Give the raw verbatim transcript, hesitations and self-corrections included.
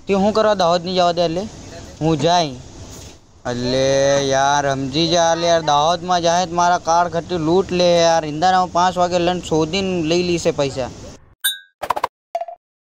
તે હું કરવા દાહોદ નહીં જવા દે એટલે હું જાય એટલે યાર સમજી જા એટલે યાર દાહોદમાં જાય તો મારા કાર્ડ ખટ્ટી લૂંટ લે યાર. ઇન્દારામાં પાંચ વાગે લંચ શોધીને લઈ લીશે પૈસા.